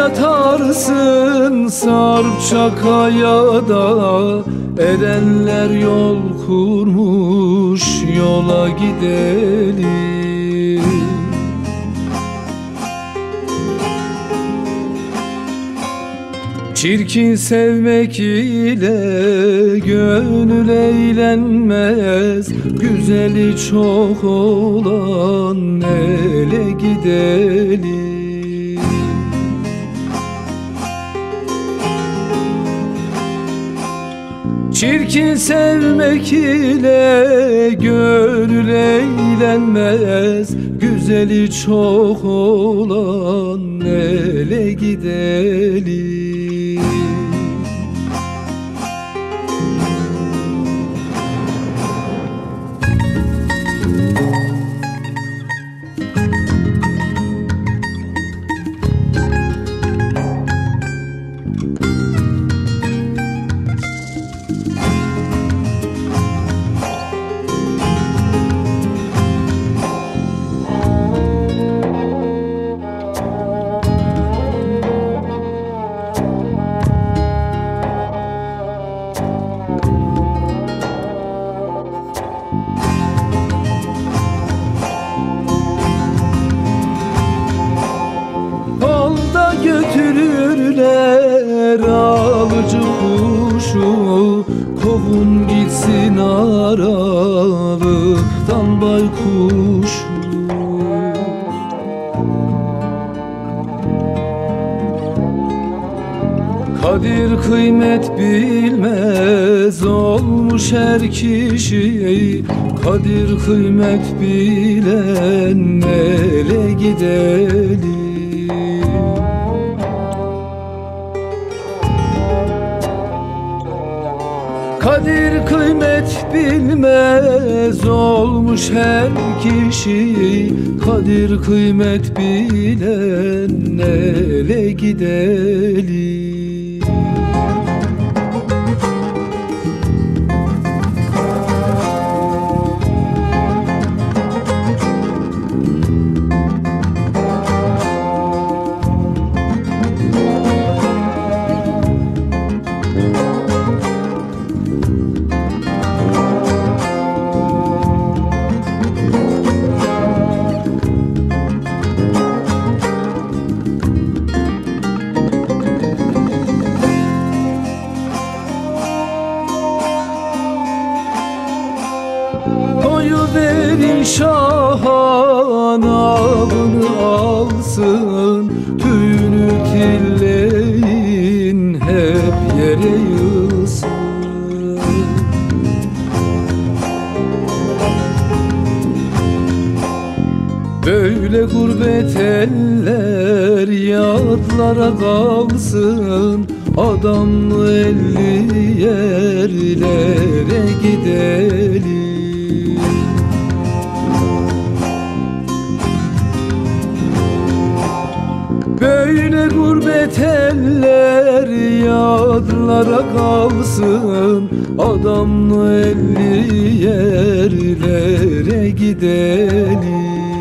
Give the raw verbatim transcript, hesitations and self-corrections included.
yatarsın Sarpça kayada, erenler yol kurmuş, yola gidelim. Çirkin sevmek ile gönül eğlenmez, güzeli çok olan ele gidelim. Çirkin sevmek ile gönül eğlenmez, güzeli çok olan ele gidelim. Götürürler alıcı kuşu, kovun gitsin aralıktan baykuşu. Kadir kıymet bilmez olmuş her kişi, kadir kıymet bilen ele gidelim. Kadir kıymet bilmez olmuş her kişi, kadir kıymet bilen ele gidelim. Koyuverin şahan avını alsın, tüyünü tilleyin hep yere yığsın. Böyle gurbet eller yadlara kalsın, adamlı elli yerlere gidelim. Böyle gurbet eller yadlara kalsın, adamlı elli yerlere gidelim.